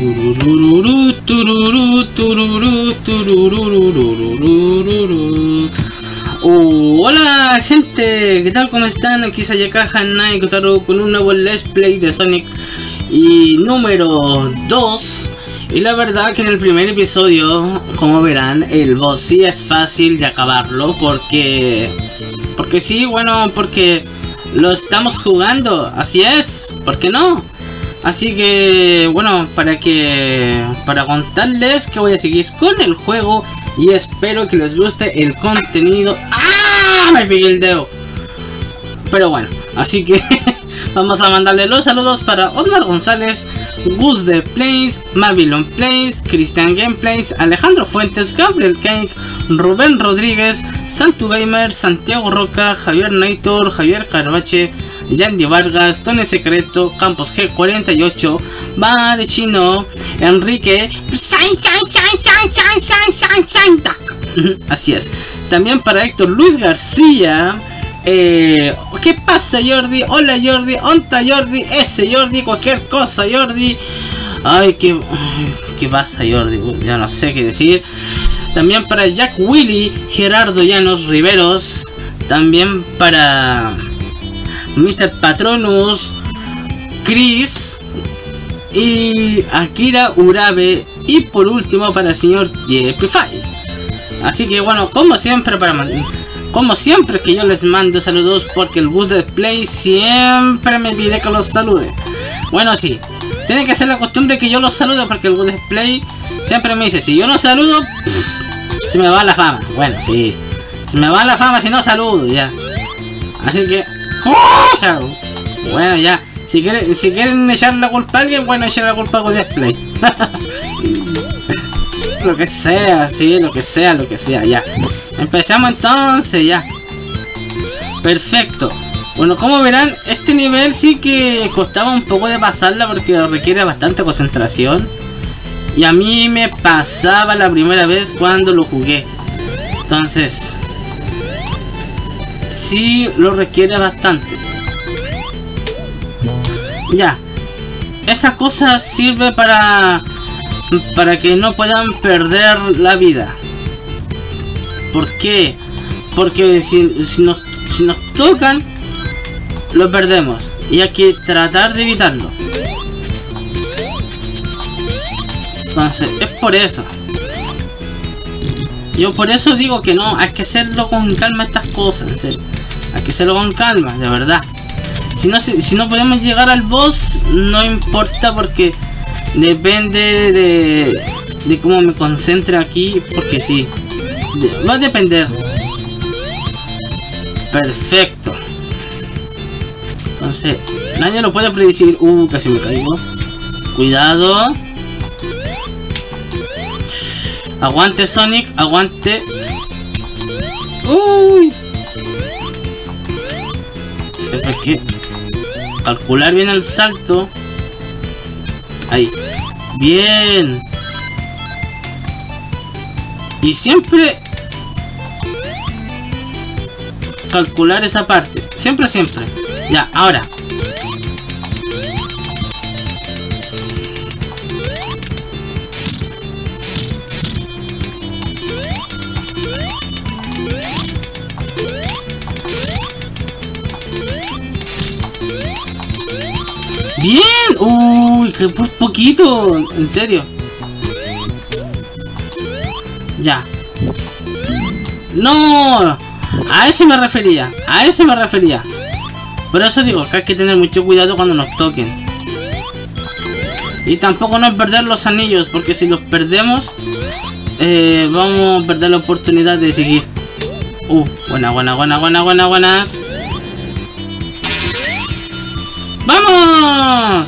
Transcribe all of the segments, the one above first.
Turururu, tururú, tururú, turururururururururu. Hola gente, ¿qué tal? ¿Cómo están? Aquí Sayaka Hanai Kotaro con un nuevo Let's Play de Sonic y número 2. Y la verdad que en el primer episodio, como verán, el boss sí es fácil de acabarlo porque sí, bueno, porque lo estamos jugando, así es, ¿por qué no? Así que, bueno, para contarles que voy a seguir con el juego y espero que les guste el contenido. ¡Ah! Me pegué el dedo. Pero bueno, así que vamos a mandarle los saludos para Osmar González, Gus de Plays, Mabilon Plays, Cristian Gameplays, Alejandro Fuentes, Gabriel Cake, Rubén Rodríguez, Santu Gamer, Santiago Roca, Javier Naitor, Javier Carvache, Yandy Vargas, Tony Secreto, Campos G48, Barechino, Enrique, así es. También para Héctor Luis García. ¿Qué pasa, Jordi? Hola, Jordi. Onta, Jordi. Ese Jordi, cualquier cosa, Jordi. Ay, ¿qué pasa, Jordi? Ya no sé qué decir. También para Jack Willy, Gerardo Llanos Riveros. También para Mr. Patronus, Chris y Akira Urabe. Y por último para el señor Jeffrey. Así que bueno, como siempre que yo les mando saludos porque el bus de Play siempre me pide que los salude. Bueno, sí, tiene que ser la costumbre que yo los salude porque el bus de Play siempre me dice, si yo no saludo, se me va la fama. Bueno, sí, se me va la fama si no saludo, ya. Así que, bueno, ya, si quieren echar la culpa a alguien, bueno, echar la culpa a bus de Play. Lo que sea, sí, lo que sea, ya. Empezamos entonces, ya. Perfecto. Bueno, como verán, este nivel sí que costaba un poco de pasarla porque requiere bastante concentración. Y a mí me pasaba la primera vez cuando lo jugué. Entonces, sí lo requiere bastante. Ya. Esa cosa sirve para que no puedan perder la vida. ¿Por qué? Porque si nos tocan, lo perdemos. Y hay que tratar de evitarlo. Entonces, es por eso. Yo por eso digo que no, hay que hacerlo con calma estas cosas, en serio. Hay que hacerlo con calma, de verdad. Si no podemos llegar al boss, no importa porque depende de cómo me concentre aquí, porque sí. Va a depender. Perfecto. Entonces, nadie lo puede predecir. Casi me caigo. Cuidado. Aguante, Sonic. Aguante. Uy. Siempre hay que calcular bien el salto. Ahí. Bien. Y siempre calcular esa parte. Siempre. Ya, ahora. Bien. Uy, que por poquito. En serio. Ya. No. A eso me refería. Por eso digo que hay que tener mucho cuidado cuando nos toquen. Y tampoco no perder los anillos, porque si los perdemos, vamos a perder la oportunidad de seguir. Buenas. ¡Vamos!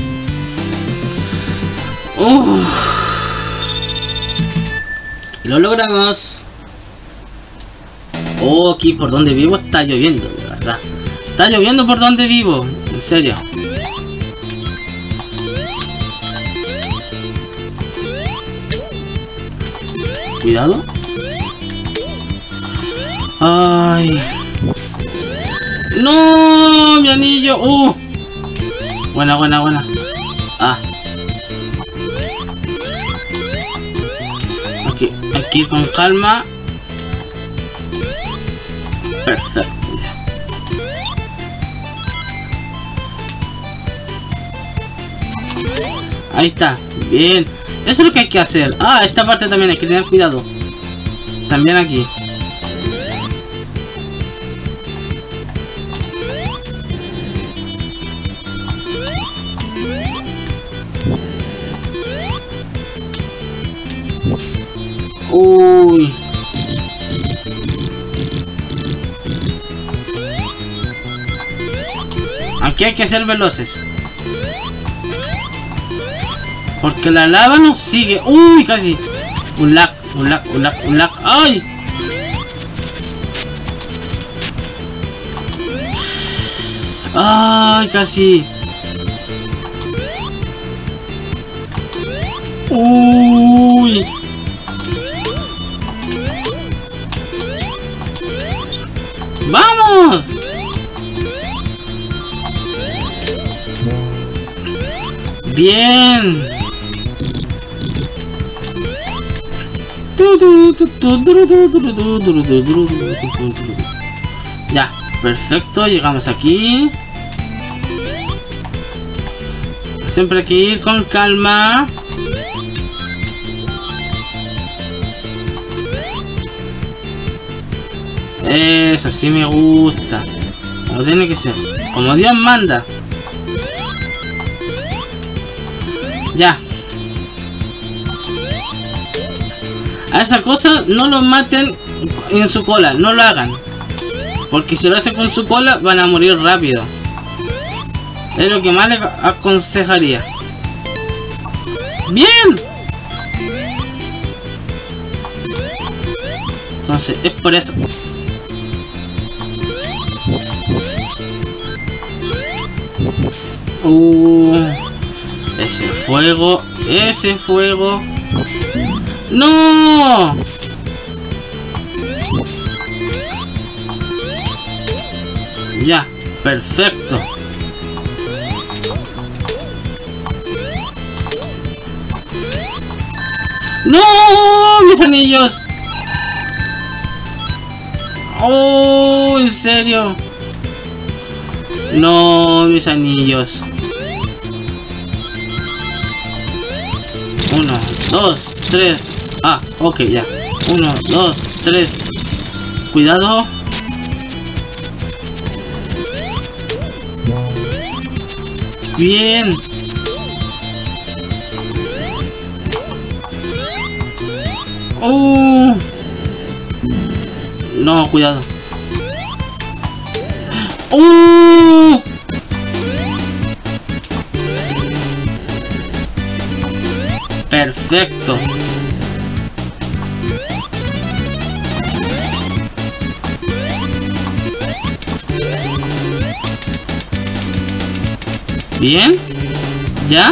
Y lo logramos. Aquí por donde vivo está lloviendo, de verdad. Está lloviendo por donde vivo, en serio. Cuidado. Ay. No, mi anillo. Buena. Ah. que ir con calma. Perfecto. Ahí está. Bien. Eso es lo que hay que hacer. Ah, esta parte también hay que tener cuidado. También aquí. Uy. Aquí hay que ser veloces. Porque la lava nos sigue. Uy, casi. Un lag, un lag, un lag, un lag. ¡Ay! ¡Ay, casi! ¡Uy! ¡Vamos! ¡Bien! Ya, perfecto, llegamos aquí. Siempre hay que ir con calma. Eso sí me gusta. Como tiene que ser. Como Dios manda. Ya. A esa cosa no lo maten en su cola. No lo hagan. Porque si lo hacen con su cola van a morir rápido. Es lo que más les aconsejaría. ¡Bien! Entonces, es por eso. Ese fuego. Ese fuego. ¡No! Ya, perfecto. ¡No! ¡Mis anillos! ¡Oh! ¿En serio? No, mis anillos. 1, 2, 3. Ah, ok, ya. 1, 2, 3. Cuidado. Bien. No, cuidado. Perfecto. Bien. ¿Ya?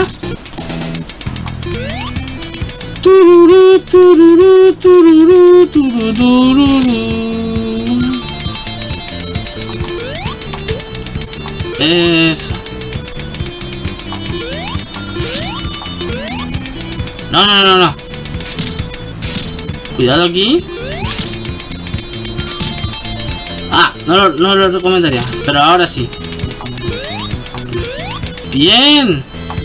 Tururú, tururú, tururú, tururú. Eso. No. Cuidado aquí. Ah, no lo recomendaría. Pero ahora sí. Bien.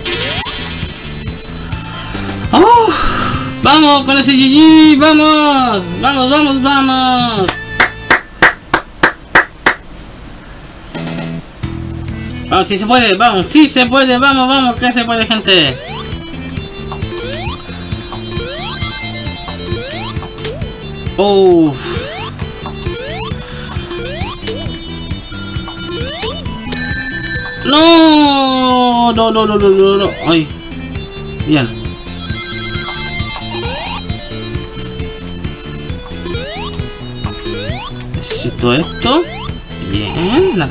¡Oh! ¡Vamos con ese GG! ¡Vamos! ¡Vamos! Vamos, si se puede, vamos, si se puede, vamos, que se puede, gente. No. Ay. Bien. Necesito esto. Bien.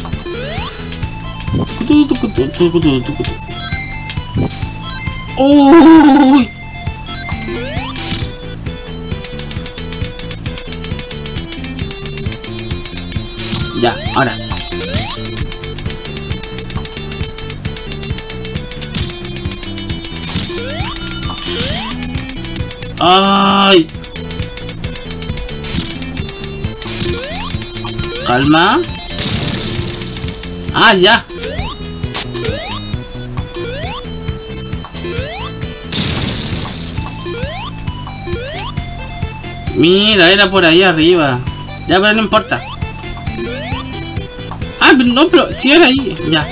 ¡Uy! Ya, ahora. ¡Ay! Calma. Ah, ya. Mira, era por ahí arriba. Ya, pero no importa. Ah, pero no, pero si era ahí. Ya.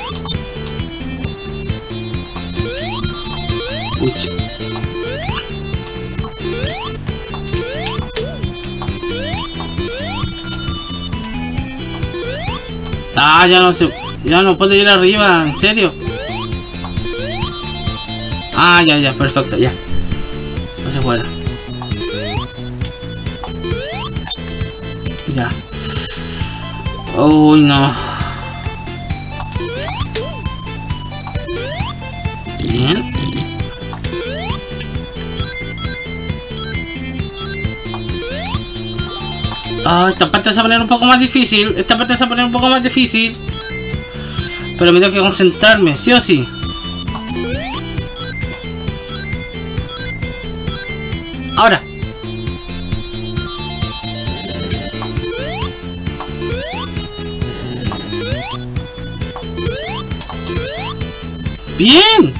Uy. Ah, ya no se... Ya no puedo ir arriba, ¿en serio? Ah, ya, ya, perfecto, ya. No se puede. Ya. Uy, no. Bien. Ah, esta parte se va a poner un poco más difícil. Esta parte se va a poner un poco más difícil. Pero me tengo que concentrarme, sí o sí. Ahora. Bien.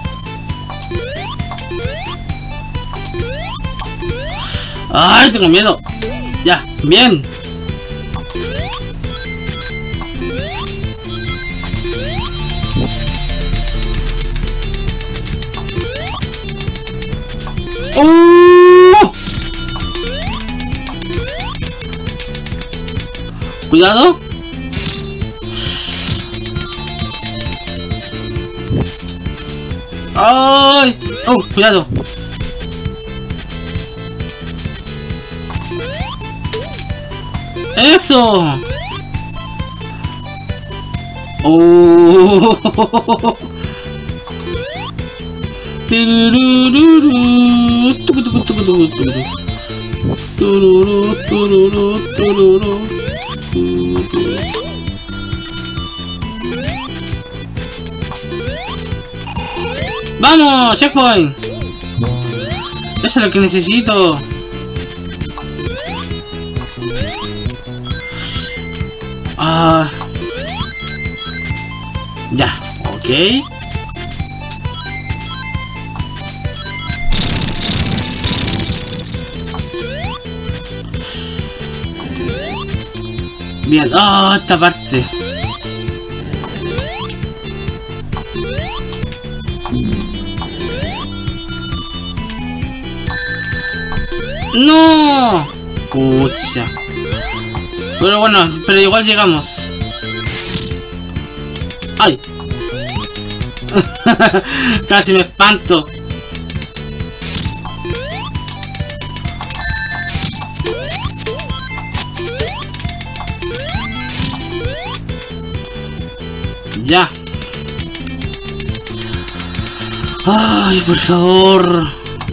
Ay, tengo miedo. Ya, bien. Cuidado. Ay, cuidado. Eso. ¡Vamos! ¡Checkpoint! Eso es lo que necesito. Ah. Ya, ok. Bien, esta parte. ¡No! Pucha. Pero bueno, pero igual llegamos. ¡Ay! Casi me espanto. Ya. Ay, por favor.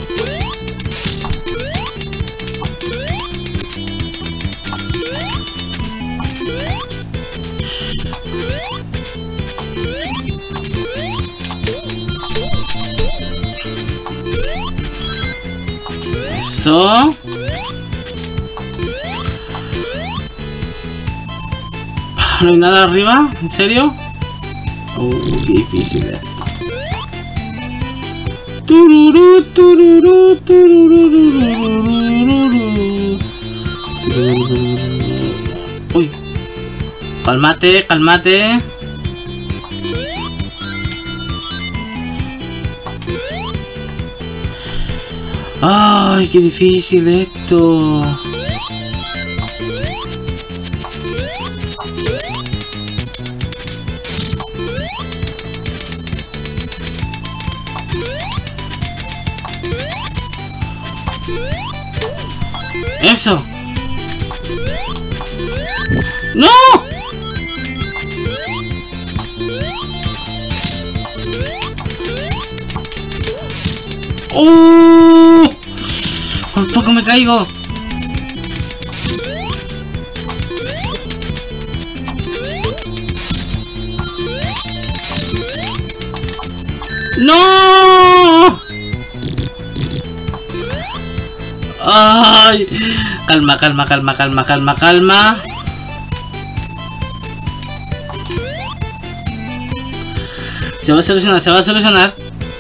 Eso. ¿No hay nada arriba? ¿En serio? Qué difícil esto. Tururú, tururú, tururú. Uy. Cálmate, cálmate. Ay, qué difícil esto. Eso. ¡No! Por poco me caigo. ¡No! ¡Ay! Calma, calma, calma, calma, calma, calma. Se va a solucionar, se va a solucionar.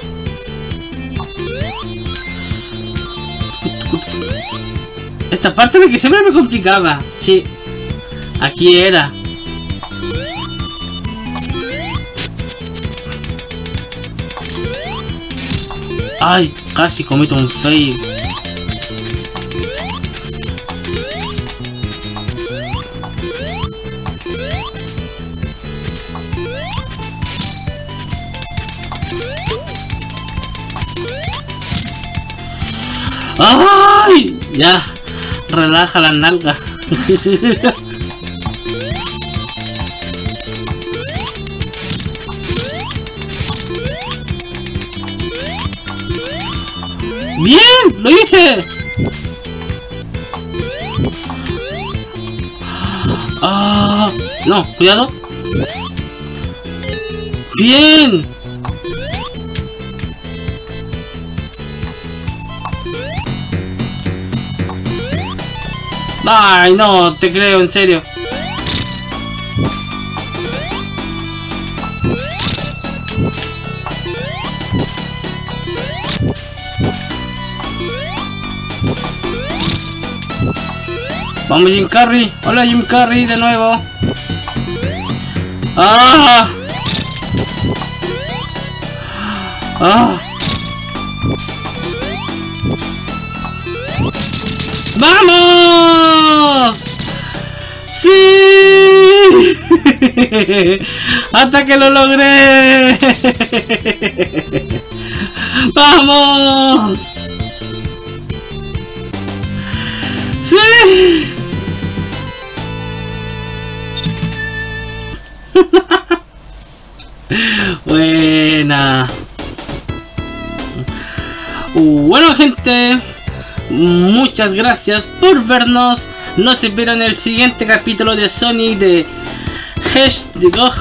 Esta parte es la que siempre me complicaba. Sí. Aquí era. Ay, casi cometo un fail. ¡Ay! Ya, relaja las nalgas. ¡Bien! ¡Lo hice! ¡Ah! No, cuidado. ¡Bien! Ay, no, te creo, en serio. Vamos, Jim Carrey. Hola, Jim Carrey, de nuevo. ¡Ah! ¡Ah! ¡Vamos! ¡Sí! ¡Hasta que lo logré! ¡Vamos! ¡Sí! Buena. Bueno, gente, muchas gracias por vernos. Nos vieron el siguiente capítulo de Sonic de Hedgehog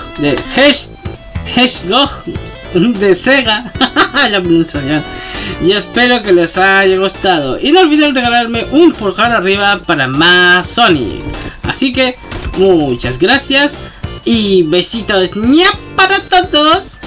de Sega. La pronunciación. Y espero que les haya gustado. Y no olviden regalarme un pulgar arriba para más Sonic. Así que muchas gracias y besitos ña para todos.